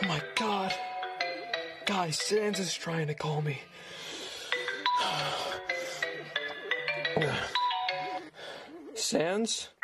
my God. Guys, Sans is trying to call me. Sans?